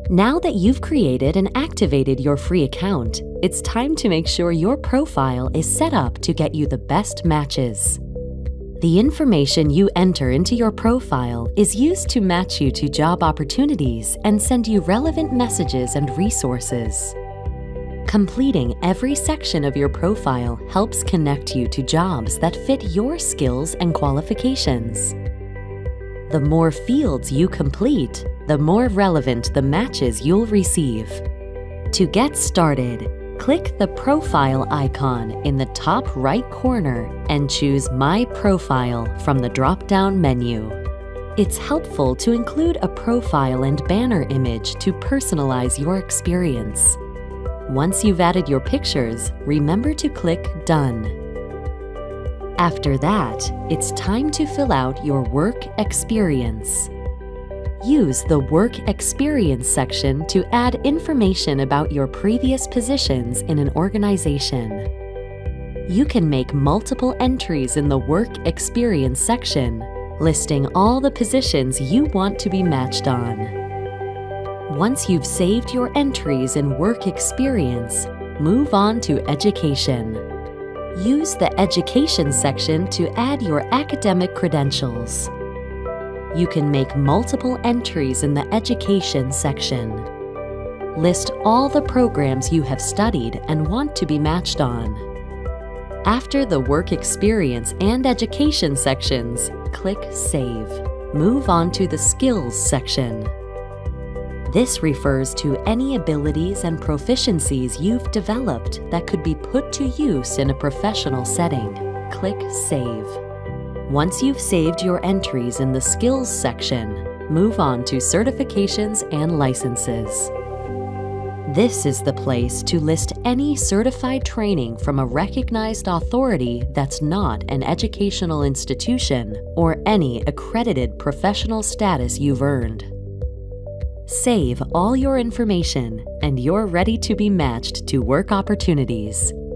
Now that you've created and activated your free account, it's time to make sure your profile is set up to get you the best matches. The information you enter into your profile is used to match you to job opportunities and send you relevant messages and resources. Completing every section of your profile helps connect you to jobs that fit your skills and qualifications. The more fields you complete, the more relevant the matches you'll receive. To get started, click the profile icon in the top right corner and choose My Profile from the drop-down menu. It's helpful to include a profile and banner image to personalize your experience. Once you've added your pictures, remember to click Done. After that, it's time to fill out your work experience. Use the Work Experience section to add information about your previous positions in an organization. You can make multiple entries in the Work Experience section, listing all the positions you want to be matched on. Once you've saved your entries in Work Experience, move on to Education. Use the Education section to add your academic credentials. You can make multiple entries in the Education section. List all the programs you have studied and want to be matched on. After the Work Experience and Education sections, click Save. Move on to the Skills section. This refers to any abilities and proficiencies you've developed that could be put to use in a professional setting. Click Save. Once you've saved your entries in the Skills section, move on to Certifications and Licenses. This is the place to list any certified training from a recognized authority that's not an educational institution or any accredited professional status you've earned. Save all your information, and you're ready to be matched to work opportunities.